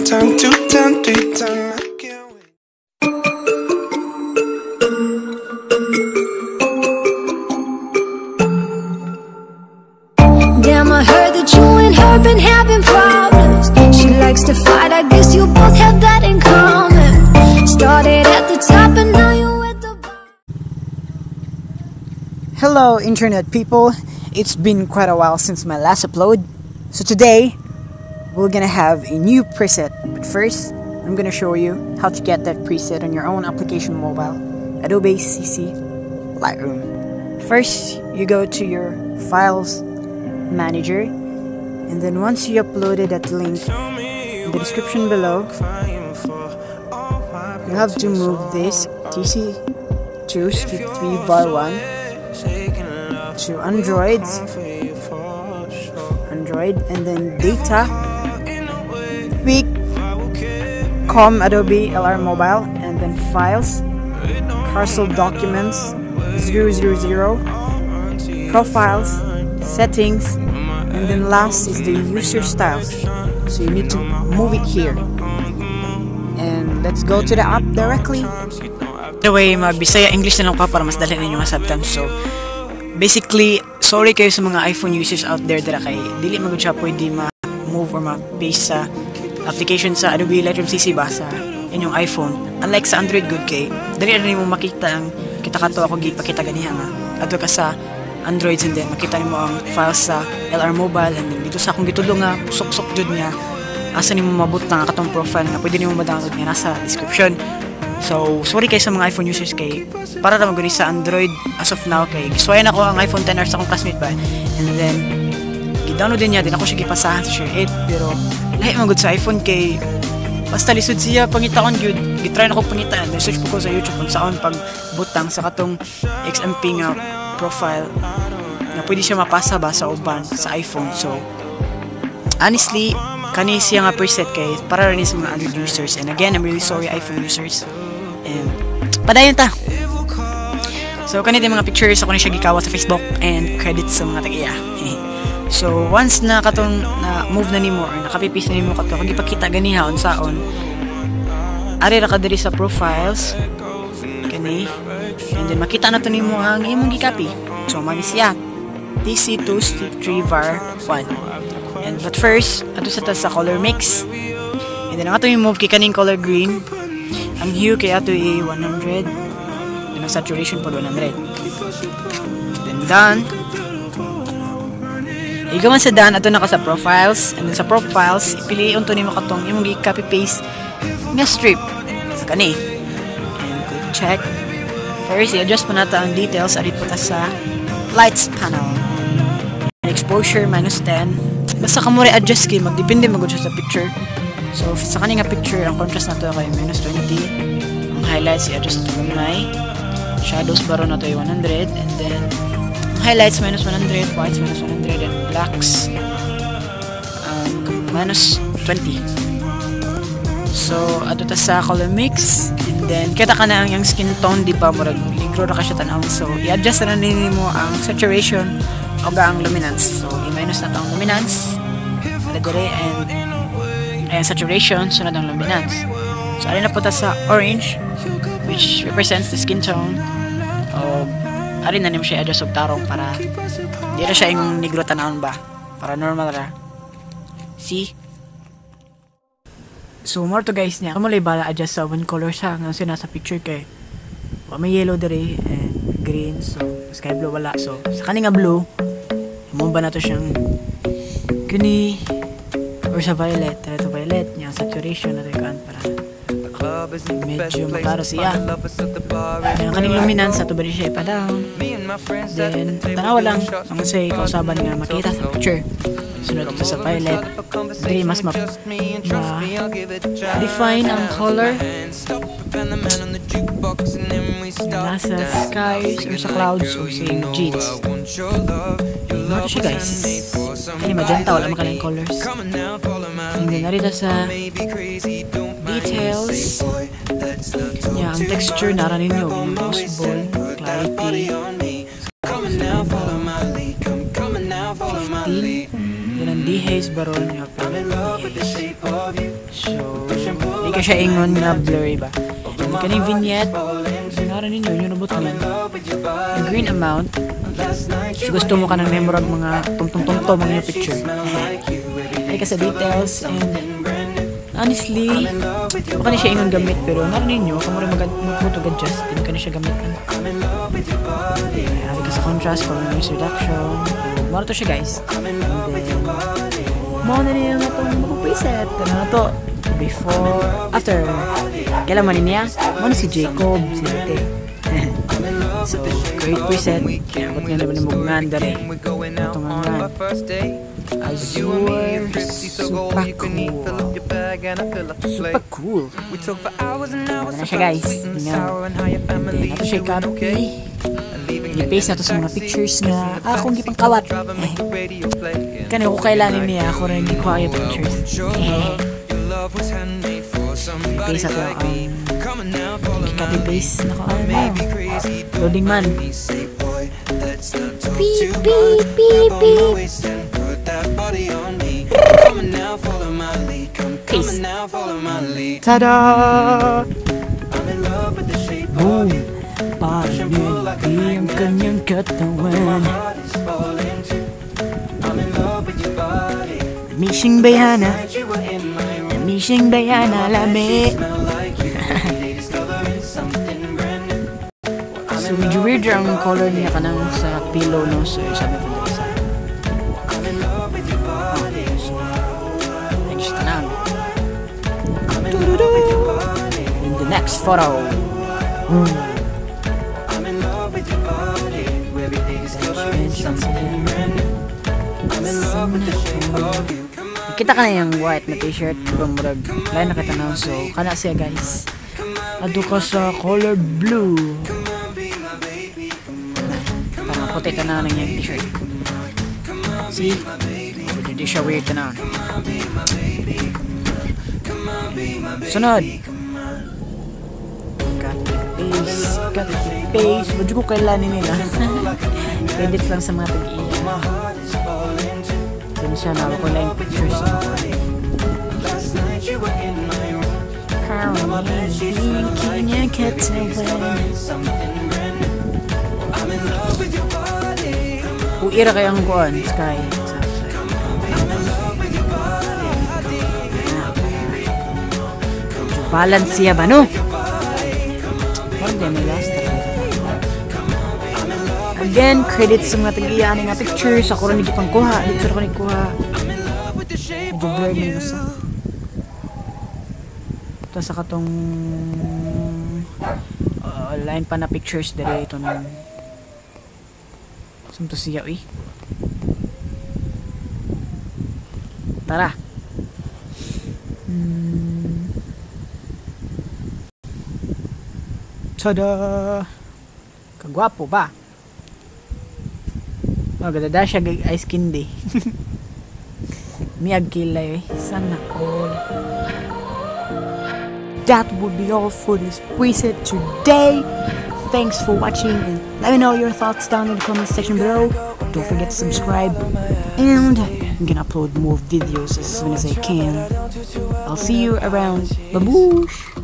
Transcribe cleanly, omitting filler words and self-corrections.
one time, two time, three time. I can't wait. Damn, I heard that you and her been having problems. She likes to fight, I guess you both have that in common. Started at the top and now you're at the bottom. Hello internet people, it's been quite a while since my last upload. So today, we're gonna have a new preset. But first, I'm gonna show you how to get that preset on your own application mobile, Adobe CC Lightroom. First, you go to your Files Manager, and then once you uploaded that link in the description below, you have to move this TC2 Skip 3 var 1 to Android, and then data, pick Adobe Lr Mobile, and then files, carousel documents 000, profiles, settings, and then last is the user styles. So you need to move it here, and let's go to the app directly. By the way, mag-Bisaya English na lang pa para mas dali ninyo mga subtitles. So basically, sorry kayo sa mga iPhone users out there dira kay dili magud siya pwede ma-move or ma-paste sa application sa Adobe Lightroom CC ba sa inyong iPhone. Unlike sa Android good kay dali na nimo makita ang kita kato ako gipakita ganiha nga adto ka sa Androids, and then makita nimo ang files sa Lr Mobile, and then dito sa akong gitudlo nga sok-sok jud niya asa nimo mabut na katong profile nga pwede nimo ma-download nga nasa description. So sorry kay sa mga iPhone users kay para ra maguni sa Android as of now kay giswayan ako ang iPhone XR sa akong classmate ba, and then gi-download din niya din ako siya gipasahan sa Share 8, pero lahi man gud sa iPhone kay basta lisod siya pangitaon gyud. Gitry na ko pangitaan, search po ko sa YouTube kung saan pag butang sa katong XMP nga profile na pwede siya mapasa ba sa uban sa iPhone. So honestly, kani siya nga preset kay para rin sa mga Android users, and again I'm really sorry iPhone users, and padayon ta. So kani din mga pictures ako ni siya gikawa sa Facebook, and credits sa mga tagiya. So once na katong na move na nimo or nakapipis na nimo kato kag ipakita ganiha unsaon, ari ra ka diri sa profiles kani, and then makita na to nimo ang imong gi-copy. So mani siya TC2 Skip 3 var 1. And but first, ato sa color mix, and then ang ato yung move kay kaning color green, ang hue kay ato ay 100, and ang saturation po 100. Then done. Ikaw man sa done, ato na ka sa profiles, and then sa profiles ipili unto nimo katong imong gi-copy paste nga strip sa kani, and click check. First, i-adjust po natin ang details arit po ta sa lights panel, exposure -10. Basta ka mo re-adjust kay magdepende magud sa picture. So sa kaning nga picture ang contrast nato kay -20, ang highlights i-adjust nato gamay, shadows baron nato ay 100, and then highlights -100, whites -100, and blacks -20. So ato ta sa color mix, and then kita ka na ang yung skin tone di ba murag ligro ra ka siya tan-aw. So i-adjust na nimo ang saturation o ang luminance. So i-minus na ang luminance dire, and ayan saturation, sunod ang luminance. So ari na po ta sa orange, which represents the skin tone. O ari na nimo siya adjust og tarong para di ra siya ingong negro tan-aon ba, para normal ra. See? So more to guys niya, kamulay bala adjust sa one color siya nga nasa picture kay may yellow dire and green, so sky blue wala. So sa kani nga blue mo ba nato siyang gani or sa violet, ito violet niya saturation na kan para medyo mataro siya. Ang kaning luminance ato ba siya ipa-down, then tanawa lang ang say kausaban nga makita sa picture. Sunod ito sa violet, very mas ma-define ang color nasa skies or sa clouds or sa jeans. Ano siya guys, kani magenta, wala makalang colors. And then narita sa details niya, ang texture nara ninyo, yung possible clarity 15. Yan ang Dihaze baron niya pa. So, hindi ka siya ingon nga blurry ba? Hindi ka ng vignette. Nara ninyo, yung robot niyan. Yung green amount. So, gusto mo ka ng memorab mga tum-tum-tum-tum mga yung picture. Ay ka sa details and honestly, baka na siya ingon gamit pero nara ninyo, kung mo rin mag-adjust, hindi ka na siya gamit. Ay ka sa contrast, color noise reduction. Mara to siya guys. And then, muna niya na itong preset. Ano na to? Before, after. Kailan man niya? Muna si Jacob, si Ate. So, great preset. Kaya ba't nga naman yung mugnganda rin. Ito nga. Azure, Supa cool. Supa cool. Ano na siya guys. Tingnan. Ito siya copy. I-paste na to sa mga pictures nga akong gipang kawat. Kani ko kailanin niya ako rin hindi ko yung pictures. I-paste na to copy paste na ko loading man. Beep beep beep beep. Paste. Tada! Boom! Pag-ibig ang kanyang katawan. Missing bayana, missing bayana lami. So medyo weird ang color niya kanang sa pillow no, so sabi ko na isa. Next na. In the next photo. Kita ka na yung white na t-shirt bumurag lain na kita na so kana siya guys ado ka sa color blue parang puti ka na lang yung t-shirt see hindi siya weird ka na sunod copy paste medyo ko kailanin nila edit lang sa mga tag-iya siya na ako lang pictures na kanya katawan uira kayang kuhan sky balance siya ba no? Parang di may last again, credits sa mga tag-iya nga pictures. Ako rin nagipang kuha. Dito ako nagkuha. Medyo blurred na gusto. Ito sa katong line pa na pictures dere ito nung sumto siya eh. Tara. Tada! Kagwapo ba? Ganda siya ice candy. Miyag kilay sana all. That would be all for this preset today. Thanks for watching and let me know your thoughts down in the comment section below. Don't forget to subscribe and I'm gonna upload more videos as soon as I can. I'll see you around. Baboosh!